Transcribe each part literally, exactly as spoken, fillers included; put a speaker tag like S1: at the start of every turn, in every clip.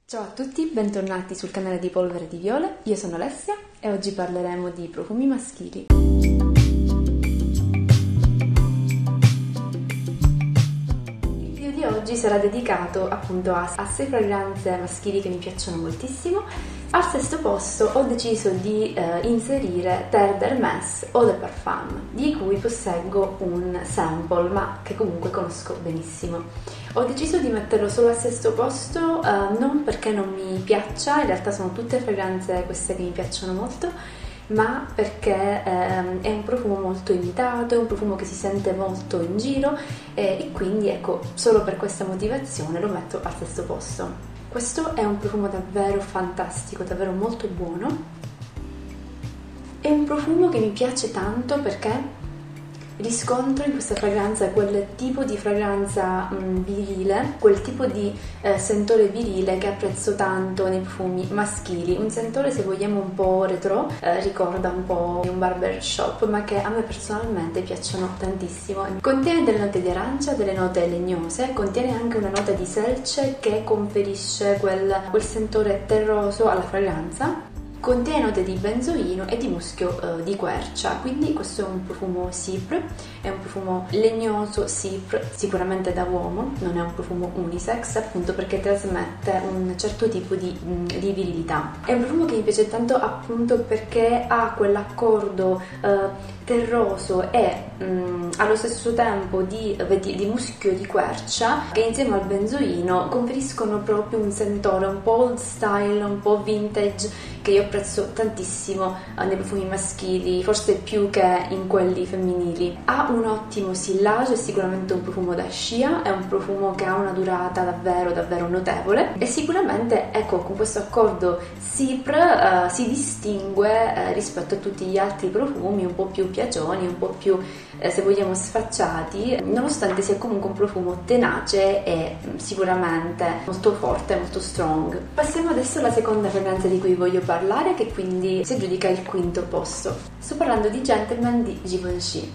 S1: Ciao a tutti, bentornati sul canale di Polvere di Viole, io sono Alessia e oggi parleremo di profumi maschili. Il video di oggi sarà dedicato appunto a, a sei fragranze maschili che mi piacciono moltissimo. Al sesto posto ho deciso di eh, inserire Terre d'Hermès Eau de Parfum, di cui posseggo un sample, ma che comunque conosco benissimo. Ho deciso di metterlo solo al sesto posto, eh, non perché non mi piaccia, in realtà sono tutte fragranze queste che mi piacciono molto, ma perché eh, è un profumo molto imitato, è un profumo che si sente molto in giro eh, e quindi ecco, solo per questa motivazione lo metto al sesto posto. Questo è un profumo davvero fantastico, davvero molto buono. È un profumo che mi piace tanto perché riscontro in questa fragranza quel tipo di fragranza mh, virile, quel tipo di eh, sentore virile che apprezzo tanto nei profumi maschili. Un sentore, se vogliamo, un po' retro, eh, ricorda un po' un barbershop, ma che a me personalmente piacciono tantissimo. Contiene delle note di arancia, delle note legnose, contiene anche una nota di selce che conferisce quel, quel sentore terroso alla fragranza. Contiene note di benzoino e di muschio eh, di quercia, quindi questo è un profumo Cypre, è un profumo legnoso Cypre, sicuramente da uomo, non è un profumo unisex, appunto perché trasmette un certo tipo di, di virilità. È un profumo che mi piace tanto appunto perché ha quell'accordo eh, terroso e mh, allo stesso tempo di, di, di muschio di quercia che insieme al benzoino conferiscono proprio un sentore un po' old style, un po' vintage, che io apprezzo tantissimo nei profumi maschili, forse più che in quelli femminili. Ha un ottimo sillage, è sicuramente un profumo da scia, è un profumo che ha una durata davvero davvero notevole e sicuramente, ecco, con questo accordo Cypre uh, si distingue uh, rispetto a tutti gli altri profumi un po' più piagioni, un po' più, eh, se vogliamo, sfacciati, nonostante sia comunque un profumo tenace e um, sicuramente molto forte, molto strong. Passiamo adesso alla seconda fragranza di cui voglio parlare, che quindi si aggiudica il quinto posto. Sto parlando di Gentleman di Givenchy.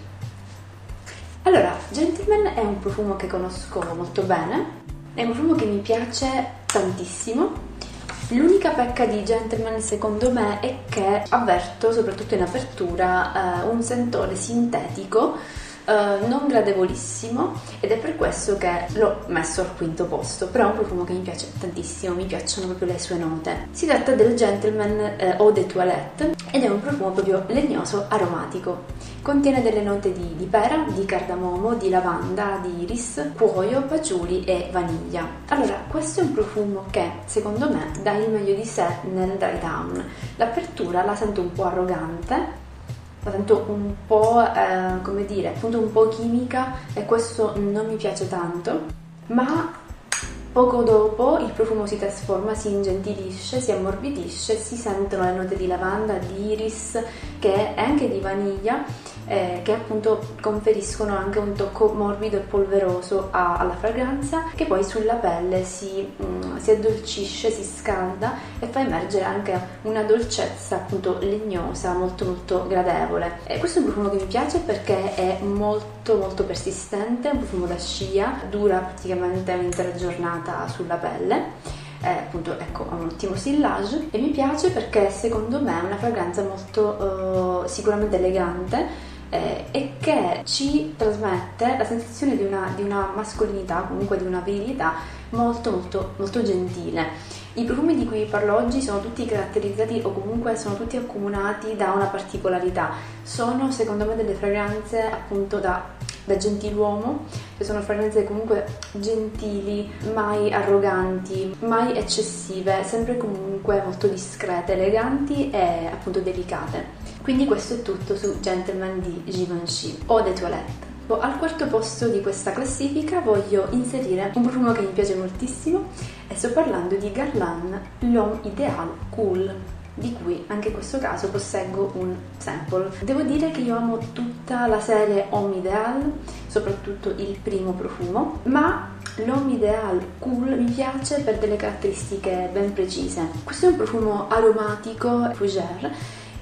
S1: Allora, Gentleman è un profumo che conosco molto bene, è un profumo che mi piace tantissimo. L'unica pecca di Gentleman secondo me è che avverto, soprattutto in apertura, eh, un sentore sintetico Uh, non gradevolissimo ed è per questo che l'ho messo al quinto posto, però è un profumo che mi piace tantissimo, mi piacciono proprio le sue note. Si tratta del Gentleman eh, Eau de Toilette ed è un profumo proprio legnoso aromatico. Contiene delle note di, di pera, di cardamomo, di lavanda, di iris, cuoio, patchouli e vaniglia. Allora, questo è un profumo che secondo me dà il meglio di sé nel dry down. L'apertura la sento un po' arrogante, la sento un po', eh, come dire, appunto un po' chimica e questo non mi piace tanto, ma poco dopo il profumo si trasforma, si ingentilisce, si ammorbidisce, si sentono le note di lavanda, di iris che, e anche di vaniglia eh, che appunto conferiscono anche un tocco morbido e polveroso a, alla fragranza, che poi sulla pelle si, mm, si addolcisce, si scalda e fa emergere anche una dolcezza appunto legnosa molto molto gradevole. E questo è un profumo che mi piace perché è molto molto persistente, è un profumo da scia, dura praticamente un'intera giornata sulla pelle. Eh, appunto, ecco, ha un ottimo sillage e mi piace perché secondo me è una fragranza molto eh, sicuramente elegante eh, e che ci trasmette la sensazione di una, di una mascolinità, comunque di una virilità molto molto molto gentile. I profumi di cui parlo oggi sono tutti caratterizzati o comunque sono tutti accomunati da una particolarità. Sono secondo me delle fragranze appunto da, da gentiluomo, che sono fragranze comunque gentili, mai arroganti, mai eccessive, sempre comunque molto discrete, eleganti e appunto delicate. Quindi questo è tutto su Gentleman di Givenchy Eau de Toilette. Al quarto posto di questa classifica voglio inserire un profumo che mi piace moltissimo e sto parlando di Guerlain L'Homme Idéal Cool, di cui anche in questo caso posseggo un sample. Devo dire che io amo tutta la serie Homme Idéal, soprattutto il primo profumo, ma L'Homme Idéal Cool mi piace per delle caratteristiche ben precise. Questo è un profumo aromatico fougère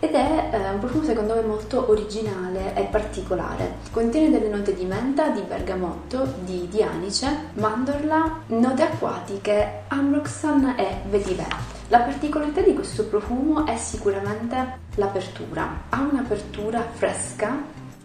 S1: ed è eh, un profumo secondo me molto originale e particolare. Contiene delle note di menta, di bergamotto, di, di anice, mandorla, note acquatiche, ambroxan e vetiver. La particolarità di questo profumo è sicuramente l'apertura. Ha un'apertura fresca,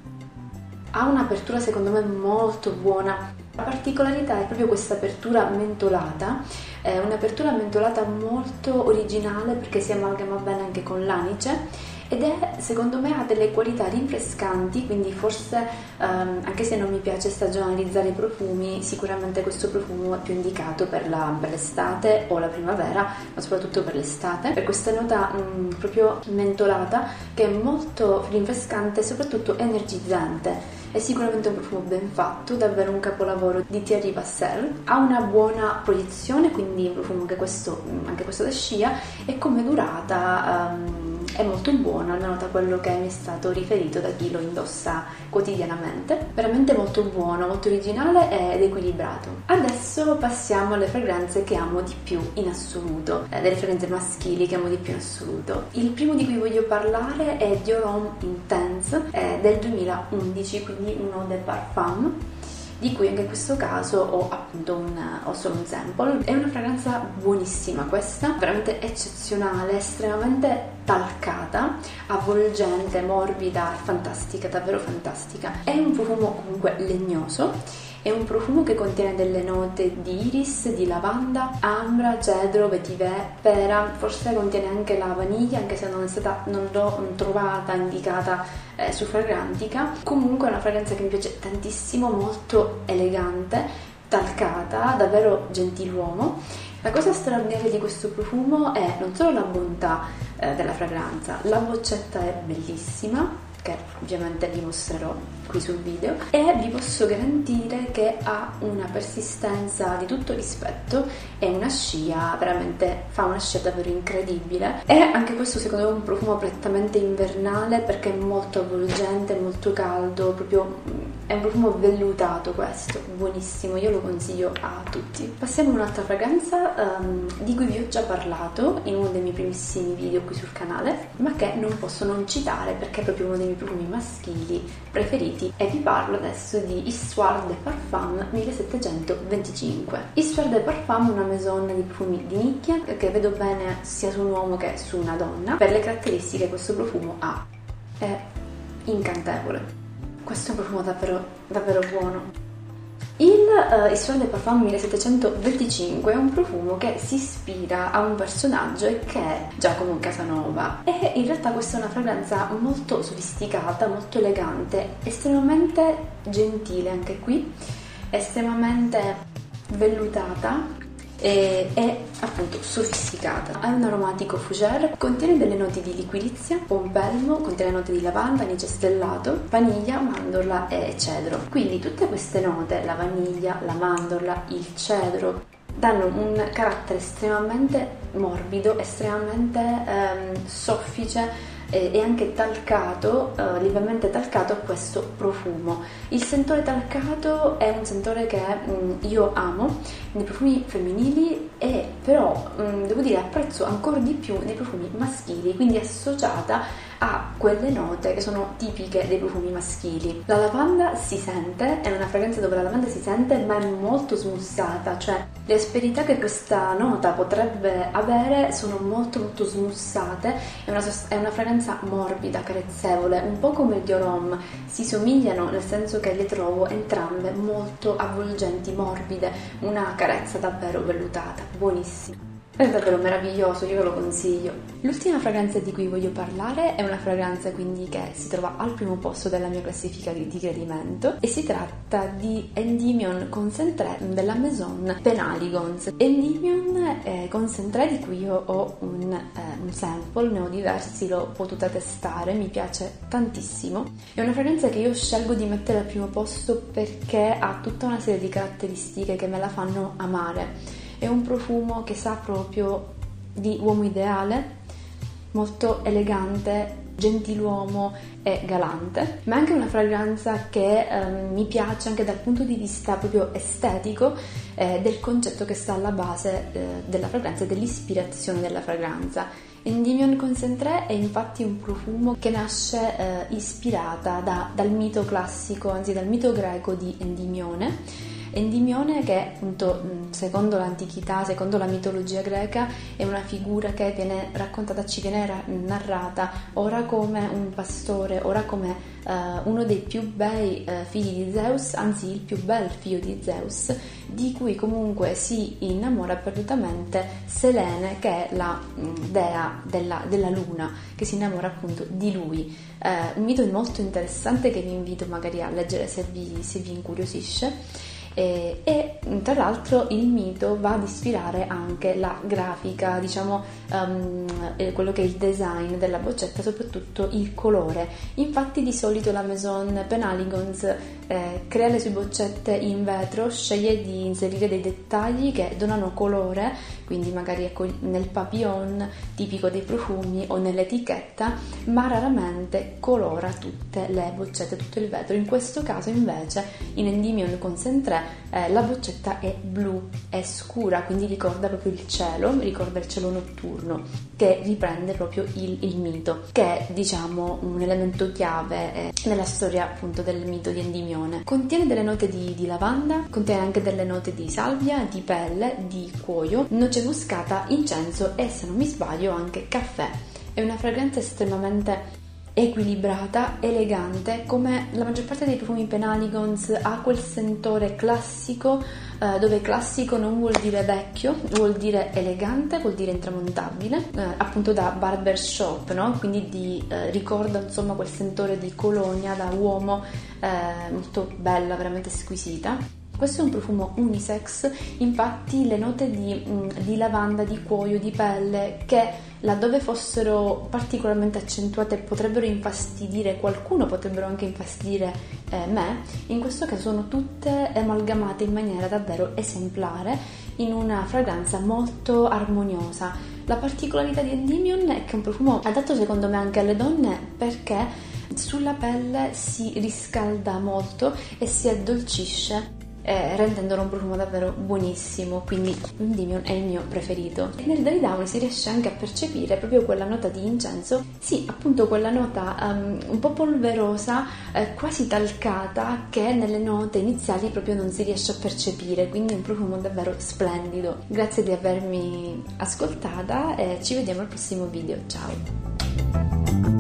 S1: ha un'apertura secondo me molto buona. La particolarità è proprio questa apertura mentolata, è un'apertura mentolata molto originale perché si amalgama bene anche con l'anice ed è, secondo me, ha delle qualità rinfrescanti, quindi forse um, anche se non mi piace stagionalizzare i profumi, sicuramente questo profumo è più indicato per, la, per l'estate o la primavera, ma soprattutto per l'estate, per questa nota um, proprio mentolata che è molto rinfrescante e soprattutto energizzante. È sicuramente un profumo ben fatto, davvero un capolavoro di Thierry Vasseur. Ha una buona proiezione, quindi un profumo che questo, anche questo da scia, e come durata um, è molto buono, almeno da quello che mi è stato riferito da chi lo indossa quotidianamente. Veramente molto buono, molto originale ed equilibrato. Adesso passiamo alle fragranze che amo di più in assoluto, eh, delle fragranze maschili che amo di più in assoluto. Il primo di cui voglio parlare è Dior Homme Intense, eh, del duemilaundici, quindi un eau de parfum, di cui anche in questo caso ho appunto un, ho solo un sample. È una fragranza buonissima questa, veramente eccezionale, estremamente talcata, avvolgente, morbida, fantastica, davvero fantastica. È un profumo comunque legnoso, è un profumo che contiene delle note di iris, di lavanda, ambra, cedro, vetiver, pera, forse contiene anche la vaniglia, anche se non è stata, non l'ho trovata indicata eh, su Fragrantica. Comunque è una fragranza che mi piace tantissimo, molto elegante, talcata, davvero gentiluomo. La cosa straordinaria di questo profumo è non solo la bontà eh, della fragranza, la boccetta è bellissima, che ovviamente vi mostrerò qui sul video, e vi posso garantire che ha una persistenza di tutto rispetto e una scia, veramente fa una scia davvero incredibile. E anche questo secondo me è un profumo prettamente invernale perché è molto avvolgente, molto caldo, proprio è un profumo vellutato questo, buonissimo, io lo consiglio a tutti. Passiamo a un'altra fragranza um, di cui vi ho già parlato in uno dei miei primissimi video qui sul canale, ma che non posso non citare perché è proprio uno dei miei profumi maschili preferiti, e vi parlo adesso di Histoire de Parfum millesettecentoventicinque. Histoire de Parfum è una maison di profumi di nicchia che vedo bene sia su un uomo che su una donna per le caratteristiche che questo profumo ha. È incantevole. Questo è un profumo davvero, davvero buono. Il uh, Histoire de Parfum millesettecentoventicinque è un profumo che si ispira a un personaggio e che è Giacomo Casanova, e in realtà questa è una fragranza molto sofisticata, molto elegante, estremamente gentile anche qui, estremamente vellutata e è appunto sofisticata. Ha un aromatico fougère, contiene delle note di liquirizia, pompelmo, contiene note di lavanda, anice stellato, vaniglia, mandorla e cedro. Quindi tutte queste note, la vaniglia, la mandorla, il cedro, danno un carattere estremamente morbido, estremamente ehm, soffice e anche talcato, uh, lievemente talcato a questo profumo. Il sentore talcato è un sentore che um, io amo nei profumi femminili, e però um, devo dire apprezzo ancora di più nei profumi maschili, quindi associata a quelle note che sono tipiche dei profumi maschili. La lavanda si sente, è una fragranza dove la lavanda si sente, ma è molto smussata, cioè le asperità che questa nota potrebbe avere sono molto molto smussate. È una, è una fragranza morbida, carezzevole, un po' come il Dior Homme, si somigliano nel senso che le trovo entrambe molto avvolgenti, morbide, una carezza davvero vellutata, buonissima. È davvero meraviglioso, io ve lo consiglio. L'ultima fragranza di cui voglio parlare è una fragranza quindi che si trova al primo posto della mia classifica di, di gradimento, e si tratta di Endymion Concentré della Maison Penhaligon's. Endymion eh, Concentré, di cui io ho un, eh, un sample, ne ho diversi, l'ho potuta testare, mi piace tantissimo. È una fragranza che io scelgo di mettere al primo posto perché ha tutta una serie di caratteristiche che me la fanno amare. È un profumo che sa proprio di uomo ideale, molto elegante, gentiluomo e galante, ma è anche una fragranza che eh, mi piace anche dal punto di vista proprio estetico eh, del concetto che sta alla base eh, della fragranza e dell'ispirazione della fragranza. Endymion Concentré è infatti un profumo che nasce eh, ispirata da, dal mito classico, anzi dal mito greco di Endimione. Endimione che appunto secondo l'antichità, secondo la mitologia greca, è una figura che viene raccontata, ci viene narrata ora come un pastore, ora come uh, uno dei più bei uh, figli di Zeus, anzi il più bel figlio di Zeus, di cui comunque si innamora perdutamente Selene, che è la um, dea della, della luna, che si innamora appunto di lui. Uh, un mito molto interessante che vi invito magari a leggere se vi, se vi incuriosisce. E, e tra l'altro il mito va ad ispirare anche la grafica, diciamo um, quello che è il design della boccetta, soprattutto il colore. Infatti di solito la Maison Penhaligon's eh, crea le sue boccette in vetro, sceglie di inserire dei dettagli che donano colore, quindi magari ecco nel papillon tipico dei profumi o nell'etichetta, ma raramente colora tutte le boccette, tutto il vetro. In questo caso invece in Endymion Concentré Eh, la boccetta è blu, è scura, quindi ricorda proprio il cielo, ricorda il cielo notturno, che riprende proprio il, il mito, che è diciamo un elemento chiave eh, nella storia appunto del mito di Endimione. Contiene delle note di, di lavanda, contiene anche delle note di salvia, di pelle, di cuoio, noce moscata, incenso e, se non mi sbaglio, anche caffè. È una fragranza estremamente equilibrata, elegante, come la maggior parte dei profumi Penhaligon's ha quel sentore classico, eh, dove classico non vuol dire vecchio, vuol dire elegante, vuol dire intramontabile, eh, appunto da barbershop, no? Quindi di, eh, ricorda insomma quel sentore di colonia da uomo, eh, molto bella, veramente squisita. Questo è un profumo unisex, infatti le note di, di lavanda, di cuoio, di pelle, che laddove fossero particolarmente accentuate potrebbero infastidire qualcuno, potrebbero anche infastidire eh, me, in questo caso sono tutte amalgamate in maniera davvero esemplare in una fragranza molto armoniosa. La particolarità di Endymion è che è un profumo adatto secondo me anche alle donne, perché sulla pelle si riscalda molto e si addolcisce, Eh, rendendolo un profumo davvero buonissimo, quindi Endymion è il mio preferito. E nel David Down si riesce anche a percepire proprio quella nota di incenso, sì, appunto quella nota um, un po' polverosa, eh, quasi talcata, che nelle note iniziali proprio non si riesce a percepire, quindi è un profumo davvero splendido. Grazie di avermi ascoltata e ci vediamo al prossimo video, ciao!